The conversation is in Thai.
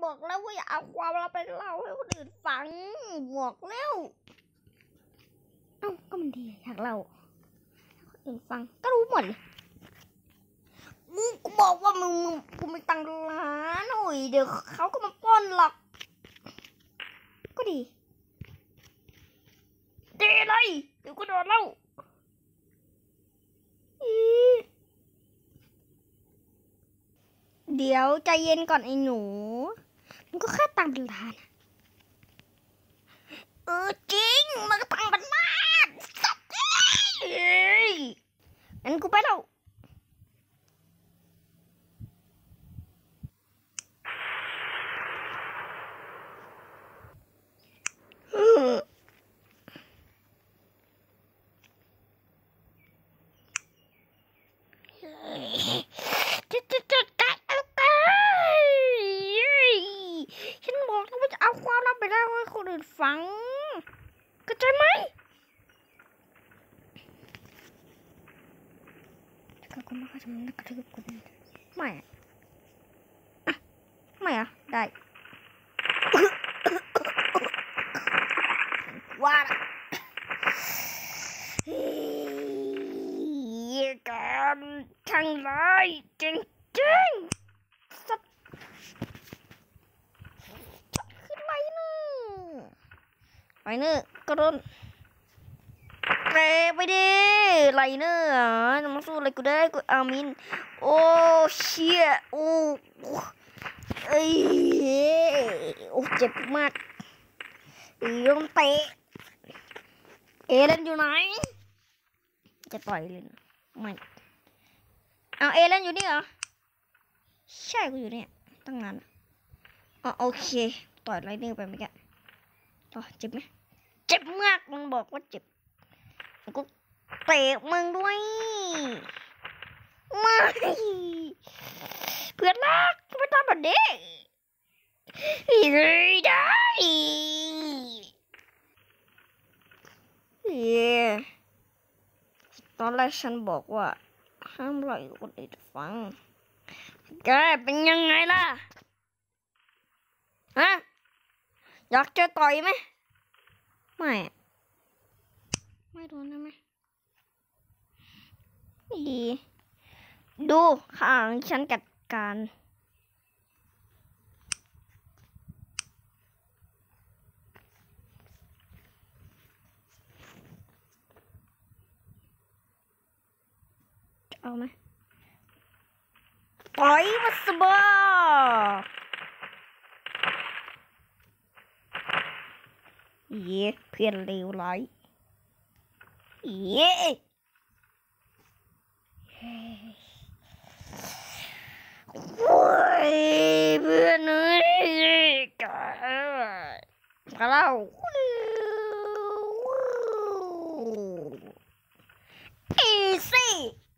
บอกแล้วว่าอย่าเอาความเราไปเล่าให้คนอื่นฟังบอกแล้วก็มันดีอยากเล่าคนอื่นฟังก็รู้หมดเลยกูบอกว่ามึงกูไม่ตังค์ล้านหน่อยเดี๋ยวเขาก็มาป้อนหรอกก็ดีเลยเดี๋ยวก็โดนเล่าเดี๋ยวใจเย็นก่อนไอ้หนูมันก็แค่ตังค์เป็นล้านจริงมันก็ตังค์เป็นล้านสัตว์เลยงั้นกูไปแล้วฉันบอกแล้วว่าจะเอาความลับไปเล่าให้คนอื่นฟังเข้าใจไหมถ้ากูไม่เข้าใจมันกระทืบกูไม่ไม่อะได้ว่าการช่างร้ายจริงๆสัตว์ขึ้นไลเนอร์กระโดดเตะไปดิไลเนอร์จะมาสู้อะไรกูได้กูอามินโอ้เชี่ยโอ้เจ็บมากโดนเตะเอเลนอยู่ไหนจะต่อยเลยไม่เอาเอเลนอยู่นี่เหรอใช่กูอยู่เนี่ยตั้งนานโอเคต่อยไลเนอร์ไปเมื่อกี้เจ็บไหมเจ็บมากมึงบอกว่าเจ็บกูเตะมึงด้วยไม่เพื่อนรักไม่ทำแบบนี้ได้ตอนแรกฉันบอกว่าห้ามเล่าให้คนอื่นฟังแกเป็นยังไงล่ะฮะอยากจะต่อยไหมไม่โดนได้ไหมดีดูข้างฉันจัดการเอาไหมต่อยมาสบายเพื่อนเลวร้ายโอ้ยเพื่อนเอ้ยมาเล่าอีซี่